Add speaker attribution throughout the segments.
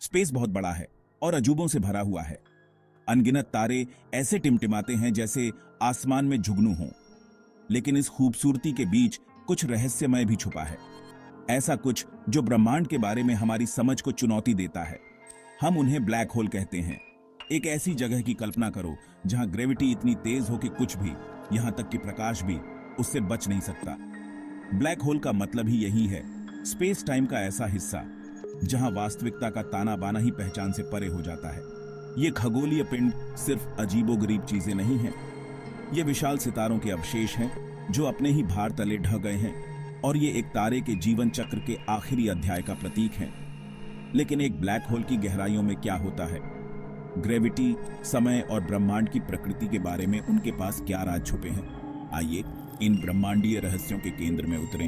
Speaker 1: Space बहुत बड़ा है और अजूबों से भरा हुआ है। अनगिनत तारे ऐसे टिमटिमाते हैं जैसे आसमान में जुगनू हों, लेकिन इस खूबसूरती के बीच कुछ रहस्यमय भी छुपा है। ऐसा कुछ जो ब्रह्मांड के बारे में हमारी समझ को चुनौती देता है। हम उन्हें ब्लैक होल कहते हैं। एक ऐसी जगह की कल्पना करो जहां ग्रेविटी इतनी तेज हो कि कुछ भी, यहां तक कि प्रकाश भी, उससे बच नहीं सकता। ब्लैक होल का मतलब ही यही है, स्पेस टाइम का ऐसा हिस्सा जहां वास्तविकता का ताना बाना ही पहचान से परे हो जाता है। ये खगोलीय पिंड सिर्फ अजीबोगरीब चीजें नहीं हैं, ये विशाल सितारों के अवशेष हैं जो अपने ही भार तले ढह गए हैं, और ये एक तारे के जीवन चक्र के आखिरी अध्याय का प्रतीक हैं। लेकिन एक ब्लैक होल की गहराइयों में क्या होता है? ग्रेविटी, समय और ब्रह्मांड की प्रकृति के बारे में उनके पास क्या राज छुपे हैं? आइए इन ब्रह्मांडीय रहस्यों के केंद्र में उतरें।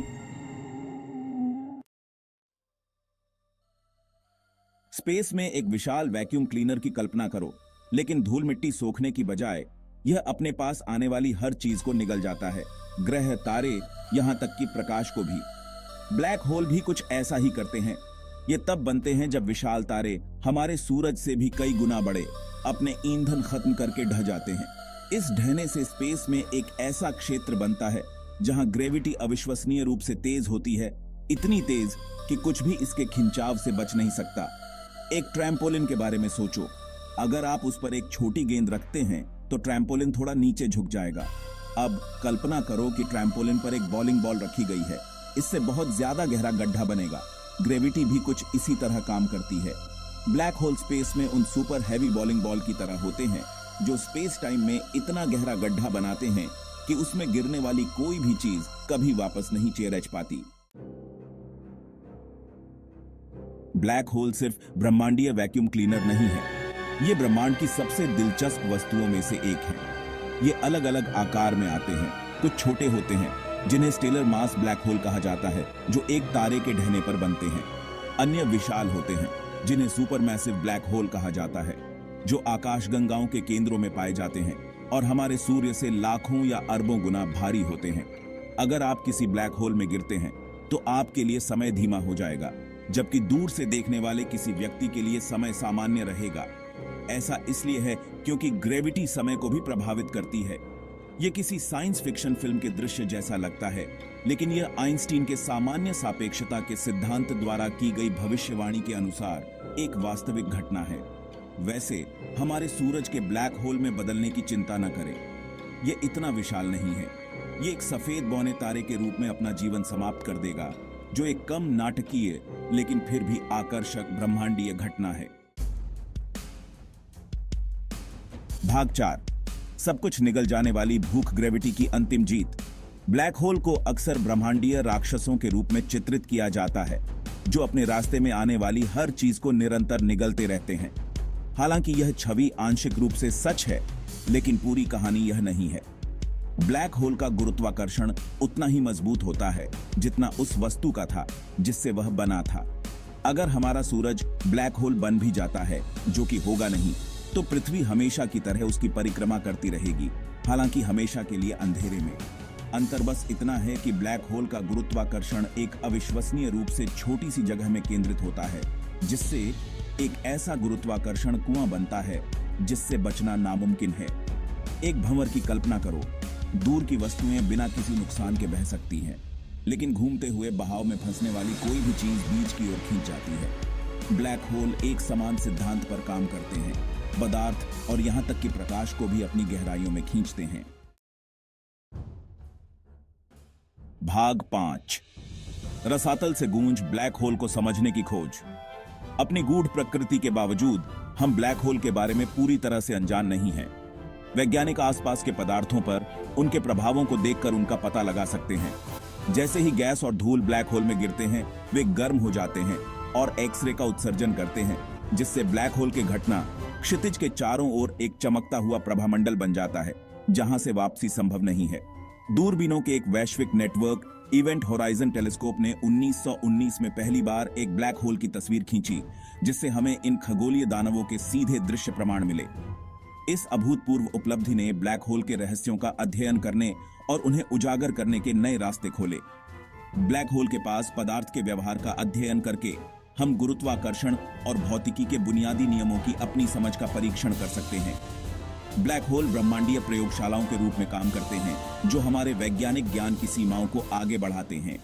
Speaker 1: स्पेस में एक विशाल वैक्यूम क्लीनर की कल्पना करो, लेकिन धूल मिट्टी सोखने की बजाय यह अपने पास आने वाली हर चीज को निगल जाता है, ग्रह, तारे, यहां तक कि प्रकाश को भी। ब्लैक होल भी कुछ ऐसा ही करते हैं। ये तब बनते हैं जब विशाल तारे हमारे सूरज से भी कई गुना बड़े अपने ईंधन खत्म करके ढह जाते हैं। इस ढहने से स्पेस में एक ऐसा क्षेत्र बनता है जहां ग्रेविटी अविश्वसनीय रूप से तेज होती है, इतनी तेज कि कुछ भी इसके खिंचाव से बच नहीं सकता। एक ट्रैम्पोलिन के बारे में सोचो। अगर आप उस पर एक छोटी गेंद रखते हैं तो ट्रैम्पोलिन थोड़ा नीचे झुक जाएगा। अब कल्पना करो कि ट्रैम्पोलिन पर एक बॉलिंग बॉल रखी गई है, इससे बहुत ज्यादा गहरा गड्ढा बनेगा। ग्रेविटी भी कुछ इसी तरह काम करती है। ब्लैक होल स्पेस में उन सुपर हैवी बॉलिंग बॉल की तरह होते हैं जो स्पेस टाइम में इतना गहरा गड्ढा बनाते हैं कि उसमें गिरने वाली कोई भी चीज कभी वापस नहीं चेरच पाती। ब्लैक होल सिर्फ ब्रह्मांडीय वैक्यूम क्लीनर नहीं है, ये ब्रह्मांड की सबसे दिलचस्प वस्तुओं में से एक है। ये अलग अलग आकार में आते हैं। कुछ छोटे होते हैं जिन्हें स्टेलर मास ब्लैक होल कहा जाता है, जो एक तारे के ढहने पर बनते हैं। अन्य विशाल होते हैं जिन्हें सुपरमैसिव ब्लैक होल कहा जाता है, जो आकाशगंगाओं के केंद्रों में पाए जाते हैं और हमारे सूर्य से लाखों या अरबों गुना भारी होते हैं। अगर आप किसी ब्लैक होल में गिरते हैं तो आपके लिए समय धीमा हो जाएगा, जबकि दूर से देखने वाले किसी व्यक्ति के लिए समय सामान्य रहेगा। ऐसा इसलिए है क्योंकि ग्रेविटी समय को भी प्रभावित करती है। यह किसी साइंस फिक्शन फिल्म के दृश्य जैसा लगता है, लेकिन यह आइंस्टीन के सामान्य सापेक्षता के सिद्धांत द्वारा की गई भविष्यवाणी के अनुसार एक वास्तविक घटना है। वैसे हमारे सूरज के ब्लैक होल में बदलने की चिंता न करें। यह इतना विशाल नहीं है। यह एक सफेद बौने तारे के रूप में अपना जीवन समाप्त कर देगा, जो एक कम नाटकीय लेकिन फिर भी आकर्षक ब्रह्मांडीय घटना है। भाग 4, सब कुछ निगल जाने वाली भूख, ग्रेविटी की अंतिम जीत। ब्लैक होल को अक्सर ब्रह्मांडीय राक्षसों के रूप में चित्रित किया जाता है, जो अपने रास्ते में आने वाली हर चीज को निरंतर निगलते रहते हैं। हालांकि यह छवि आंशिक रूप से सच है, लेकिन पूरी कहानी यह नहीं है। ब्लैक होल का गुरुत्वाकर्षण उतना ही मजबूत होता है जितना उस वस्तु का था जिससे वह बना था। अगर हमारा सूरज ब्लैक होल बन भी जाता है, जो कि होगा नहीं, तो पृथ्वी हमेशा की तरह उसकी परिक्रमा करती रहेगी, हालांकि हमेशा के लिए अंधेरे में। अंतर बस इतना है कि ब्लैक होल का गुरुत्वाकर्षण एक अविश्वसनीय रूप से छोटी सी जगह में केंद्रित होता है, जिससे एक ऐसा गुरुत्वाकर्षण कुआं बनता है जिससे बचना नामुमकिन है। एक भंवर की कल्पना करो। दूर की वस्तुएं बिना किसी नुकसान के बह सकती हैं, लेकिन घूमते हुए बहाव में फंसने वाली कोई भी चीज बीच की ओर खींच जाती है। ब्लैक होल एक समान सिद्धांत पर काम करते हैं, पदार्थ और यहां तक कि प्रकाश को भी अपनी गहराइयों में खींचते हैं। भाग 5, रसातल से गूंज ब्लैक होल को समझने की खोज। अपनी गूढ़ प्रकृति के बावजूद हम ब्लैक होल के बारे में पूरी तरह से अनजान नहीं हैं। वैज्ञानिक आसपास के पदार्थों पर उनके प्रभावों को देखकर उनका पता लगा सकते हैं। जैसे ही गैस और धूल ब्लैक होल में गिरते हैं, वे गर्म हो जाते हैं और एक्सरे का उत्सर्जन करते हैं, जिससे ब्लैक होल की घटना क्षितिज के चारों ओर एक चमकता हुआ प्रभामंडल बन जाता है, जहां से वापसी संभव नहीं है। दूरबीनों के एक वैश्विक नेटवर्क इवेंट होराइजन टेलीस्कोप ने 1919 में पहली बार एक ब्लैक होल की तस्वीर खींची, जिससे हमें इन खगोलीय दानवों के सीधे दृश्य प्रमाण मिले। इस अभूतपूर्व उपलब्धि ने ब्लैक होल के रहस्यों का अध्ययन करने और उन्हें उजागर करने के नए रास्ते खोले। ब्लैक होल के पास पदार्थ के व्यवहार का अध्ययन करके हम गुरुत्वाकर्षण और भौतिकी के बुनियादी नियमों की अपनी समझ का परीक्षण कर सकते हैं। ब्लैक होल ब्रह्मांडीय प्रयोगशालाओं के रूप में काम करते हैं, जो हमारे वैज्ञानिक ज्ञान की सीमाओं को आगे बढ़ाते हैं।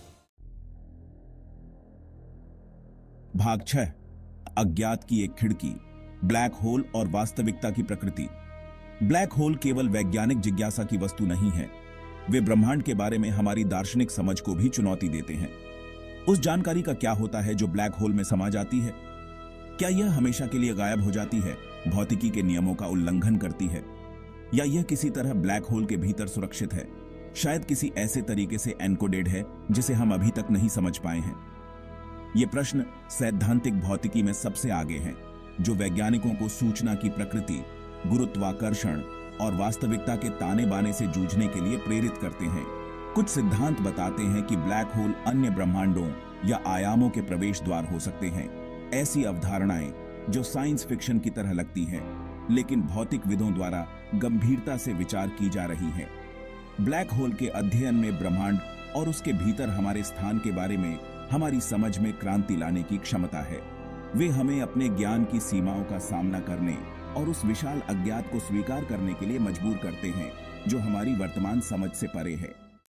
Speaker 1: भाग 6, अज्ञात की एक खिड़की, ब्लैक होल और वास्तविकता की प्रकृति। ब्लैक होल केवल वैज्ञानिक जिज्ञासा की वस्तु नहीं है, वे ब्रह्मांड के बारे में हमारी दार्शनिक समझ को भी चुनौती देते हैं। उस जानकारी का क्या होता है जो ब्लैक होल में समा जाती है? क्या यह हमेशा के लिए गायब हो जाती है, भौतिकी के नियमों का उल्लंघन करती है, या यह किसी तरह ब्लैक होल के भीतर सुरक्षित है, शायद किसी ऐसे तरीके से एन्कोडेड है जिसे हम अभी तक नहीं समझ पाए हैं? ये प्रश्न सैद्धांतिक भौतिकी में सबसे आगे हैं, जो वैज्ञानिकों को सूचना की प्रकृति, गुरुत्वाकर्षण और वास्तविकता के ताने बाने से जूझने के लिए प्रेरित करते हैं। कुछ सिद्धांत बताते हैं कि ब्लैक होल अन्य ब्रह्मांडों या आयामों के प्रवेश द्वार हो सकते हैं। ऐसी अवधारणाएं जो साइंस फिक्शन की तरह लगती हैं, लेकिन भौतिकविदों द्वारा गंभीरता से विचार की जा रही हैं। ब्लैक होल के अध्ययन में ब्रह्मांड और उसके भीतर हमारे स्थान के बारे में हमारी समझ में क्रांति लाने की क्षमता है। वे हमें अपने ज्ञान की सीमाओं का सामना करने और उस विशाल अज्ञात को स्वीकार करने के लिए मजबूर करते हैं, जो हमारी वर्तमान समझ से परे है।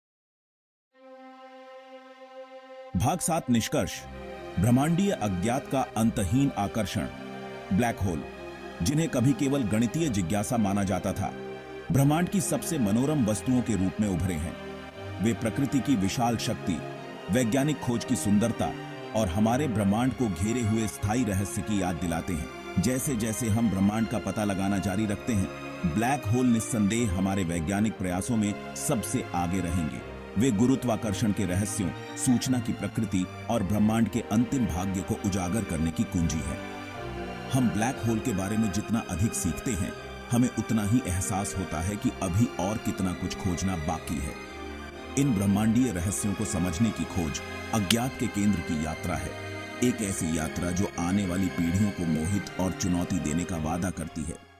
Speaker 1: भाग 7, निष्कर्ष, ब्रह्मांडीय अज्ञात का अंतहीन आकर्षण। ब्लैक होल, जिन्हें कभी केवल गणितीय जिज्ञासा माना जाता था, ब्रह्मांड की सबसे मनोरम वस्तुओं के रूप में उभरे हैं। वे प्रकृति की विशाल शक्ति, वैज्ञानिक खोज की सुंदरता और हमारे ब्रह्मांड को घेरे हुए स्थायी रहस्य की याद दिलाते हैं। जैसे जैसे हम ब्रह्मांड का पता लगाना जारी रखते हैं, ब्लैक होल निस्संदेह हमारे वैज्ञानिक प्रयासों में सबसे आगे रहेंगे। वे गुरुत्वाकर्षण के रहस्यों, सूचना की प्रकृति और ब्रह्मांड के अंतिम भाग्य को उजागर करने की कुंजी है। हम ब्लैक होल के बारे में जितना अधिक सीखते हैं, हमें उतना ही एहसास होता है कि अभी और कितना कुछ खोजना बाकी है। इन ब्रह्मांडीय रहस्यों को समझने की खोज अज्ञात के केंद्र की यात्रा है, एक ऐसी यात्रा जो आने वाली पीढ़ियों को मोहित और चुनौती देने का वादा करती है।